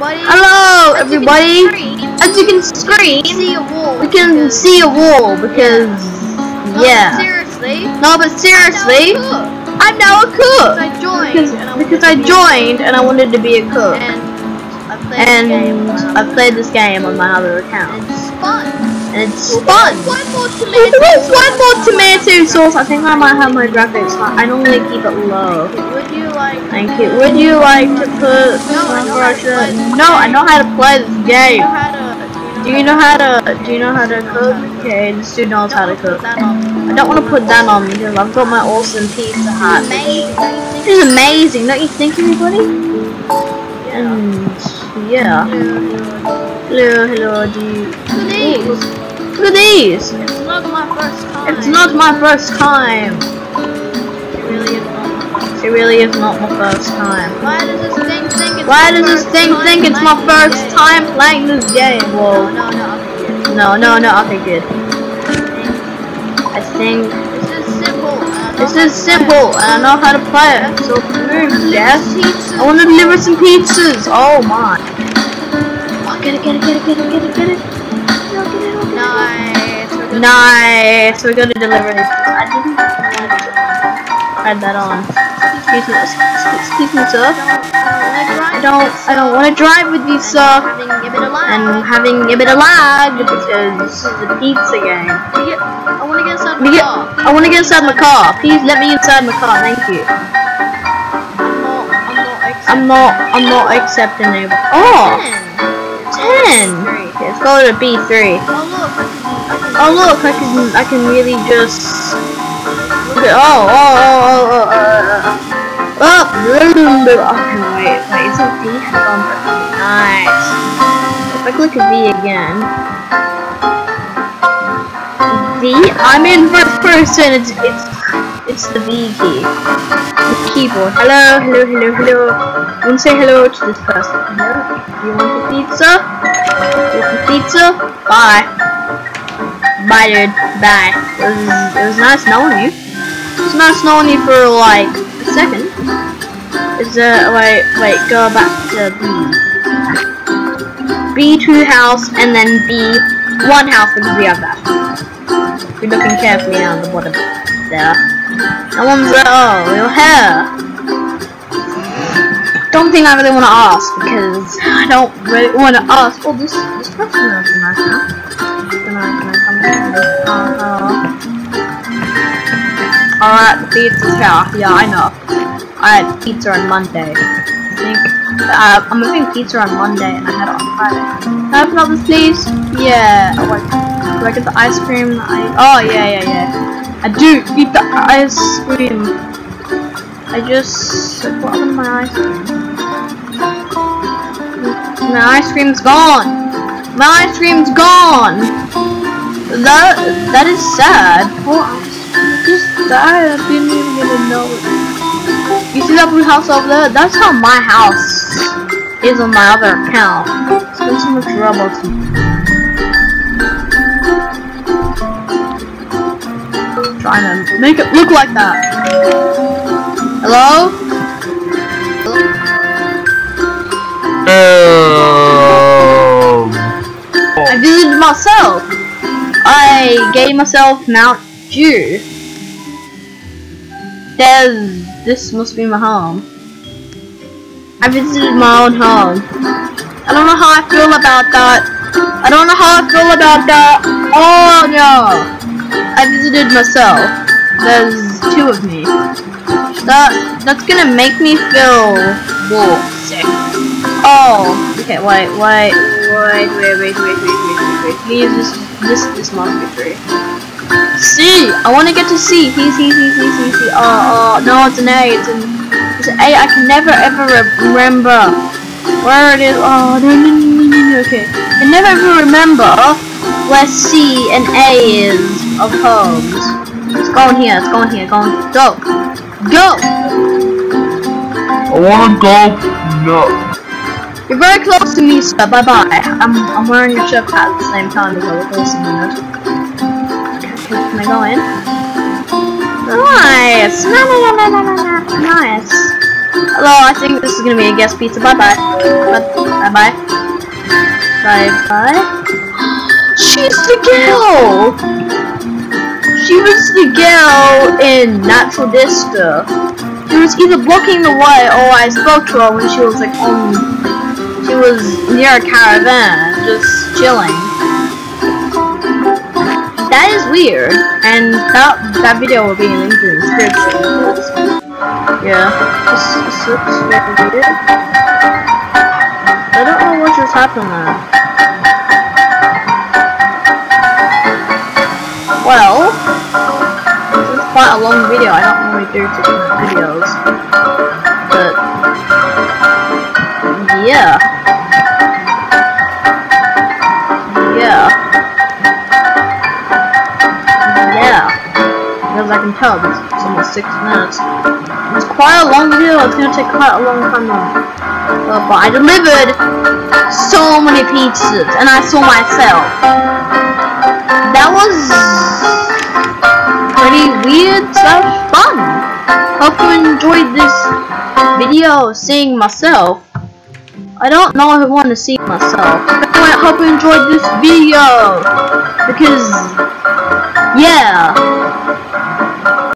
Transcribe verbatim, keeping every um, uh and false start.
everybody. Hello, As everybody. You scream, As you can scream, see a wall. we can see a wall because, No, yeah. but seriously. No, but seriously, I'm now a cook. I'm now a cook. Because I joined. Because, and I because I joined and I wanted to be a cook. And I played this game. And I played this game on my other account. And it's fun. And it's Ooh, fun. One more There tomato. was one more tomato sauce. I think I might have my graphics. I normally keep it low. Would you like? Thank you. Would you like to put No, I some know how to Russia? play this No, I know how to play this game. Do you know how to? Do you know how to? Do you know how to cook? Okay, this dude knows how to cook. That on. I don't want to put that on because I've got my awesome pizza hut. Amazing. This is amazing, don't you think, everybody? And yeah. Hello, hello, do you? Look at these. Look at these. It's not my first time. It's not my first time. It really is not. It really is not my first time. Why does this thing think it's Why my does this first thing time think it's my playing this first game? time playing this game? Whoa. No, no, no. Okay, good. No, no, no. Okay, good. I think This is simple. I know this how is to simple, play. and I know how to play it. So, mm, yes. I want to deliver some pizzas. Oh my. Oh, get it, get it, get it, get it, get it, get it. No, get it, get it. Nice. We're gonna Nice. We're gonna deliver this. I didn't want to add that on. Excuse me, excuse me, sir. I don't, I don't want to drive with you, sir. Having a bit of lag. And having a bit of lag because this is a pizza game. I want to get inside Me my get, car. I want to get inside my car. Please let me inside my car. Thank you. I'm not. I'm not accepting. I'm not. I'm not accepting it. Oh, ten. ten. Okay, let's go to B three. Oh look. Oh look, I can, I can I can, I can really just. Okay, oh, oh, oh, oh, oh, uh, oh. Okay, wait, wait. Is it D? Nice. If I click a V again. V? I'm in first person. It's it's it's the V key. The keyboard. Hello, hello, hello, hello. I want to say hello to this person. Hello. Do you want the pizza? You want the pizza? Bye. Bye, dude. Bye. It was it was nice knowing you. It was nice knowing you for like a second. Is uh wait wait go back to B. B two house and then B one house because we have that. If you're looking carefully down the bottom there. That one's uh, oh, your hair. Don't think I really want to ask because I don't really want to ask. Oh, this this person has a nice house. Can I can I come in? Uh, uh. Alright, the pizza's here. Yeah, I know. I had pizza on Monday. I think uh, I'm having pizza on Monday and I had it on Friday. Can I have another please? Yeah. Oh, wait. Do I get the ice cream? I oh yeah yeah yeah. I do eat the ice cream. I just what happened to my ice cream? My ice cream's gone. My ice cream's gone. That that is sad. Poor just died. I didn't even get to know it. You see that blue house over there? That's how my house is on my other account. It's been so much trouble to me. Trying to make it look like that. Hello? Um. I visited myself. I gave myself Mount Dew. There's, this must be my home. I visited my own home. I don't know how I feel about that. I don't know how I feel about that. Oh no. I visited myself. There's two of me. That that's gonna make me feel whoa, sick. Oh, okay, wait, wait, wait, wait, wait, wait, wait, wait, wait, wait. Please, this this this must be free. C. I want to get to C. C, C, C, C, C, C. Oh, oh, no, it's an A. It's an it's an A. I can never ever remember where it is. Oh, no, no, no, no, no. Okay, I can never ever remember where C and A is of homes. It's going here. It's going here. Going. Go. Go. I wanna go. No. You're very close to me, sir. Bye bye. I'm I'm wearing your chef hat at the same time because we're close to me. Can I go in? Nice. No, no, no, no, no, no, no. Nice. Hello, I think this is gonna be a guest pizza. Bye bye. Bye bye. Bye bye. She's the girl! She was the girl in Natural Disaster. She was either blocking the way or I spoke to her when she was like on. She was near a caravan, just chilling. That is weird, and that that video will be linked in the description. Yeah, this, this looks very weird. I don't know what just happened there. Well, this is quite a long video. I don't normally do such long videos, but yeah, yeah. As I can tell, it's almost six minutes. It's quite a long video, it's gonna take quite a long time now. Uh, but I delivered so many pizzas, and I saw myself. That was pretty weird slash fun. Hope you enjoyed this video seeing myself. I don't know if I want to see myself. I hope you enjoyed this video, because, yeah.